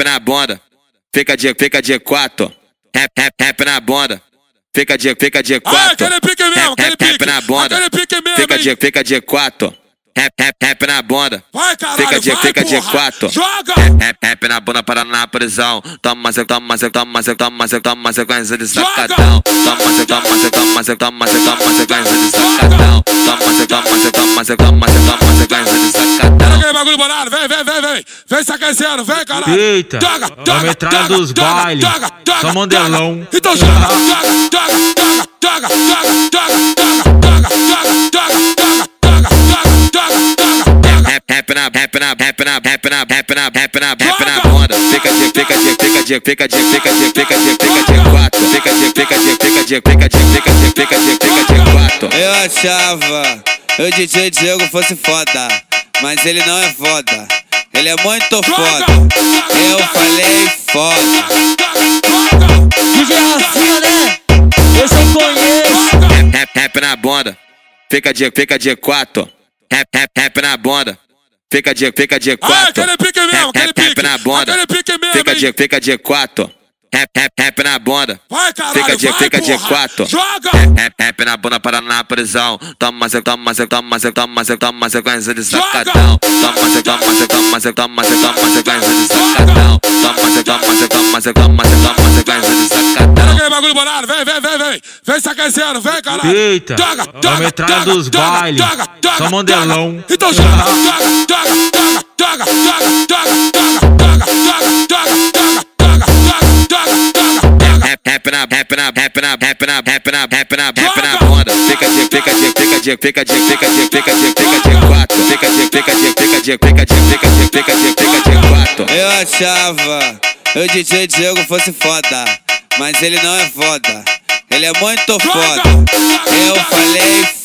na bunda, fica de quatro. Rap na bunda, fica de quatro. Aquele pique mesmo, aquele pique. Rap na bunda, Aquele pique mesmo, fica de quatro. Rap na bunda, vai, caralho, fica de porra. quatro. Joga! Rap na bunda para na prisão. Toma sequência de sacadão. Toma sequência de sacadão. Toma sequência de sacadão. Pega aquele bagulho bolado, vem. Vem se aquecendo, vem, caralho. Eita, a metralha dos bailes. Só mandelão. Então joga! Rap na bunda, fica de quatro. Fica de quatro. Eu achava que o DJ Diego fosse foda, mas ele não é foda, ele é muito foda. Eu falei foda. DJ Rafinha, né? Eu só conheço. Rap na bunda, fica de quatro. Rap na bunda, fica de quatro. Aquele pique mesmo, aquele pique. Rap na bunda, Aquele pique mesmo, fica de quatro. Rap na bunda, vai, caralho, fica de porra. quatro. Joga! Rap na bunda para na prisão. Toma sequência de sacadão. Toma sequência de sacadão. Toma sequência de sacadão. Pega aquele bagulho bolado, vem se aquecendo, vem, caralho. Eita, a metralha dos bailes. Só mandelão. Então joga! Rap na bunda, fica de quatro. Fica de quatro. Eu achava que o DJ Diego fosse foda, mas ele não é foda, ele é muito foda. Eu falei